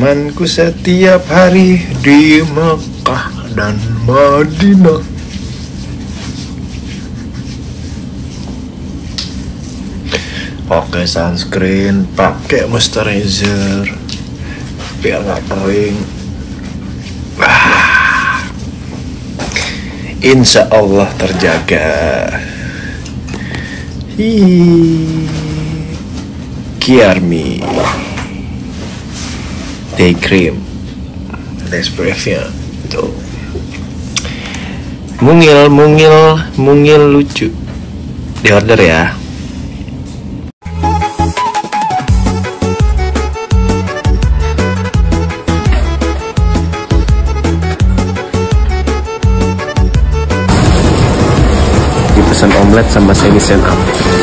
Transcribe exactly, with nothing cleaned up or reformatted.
temanku setiap hari di Mekah dan Madinah. Pakai sunscreen, pakai moisturizer biar nggak kering. Ah, insya Allah terjaga. Hi, Kiarmi Day Cream, S P F-nya tuh. Mungil, mungil, mungil lucu. Di order ya. Dipesan omelet sama semi stand up.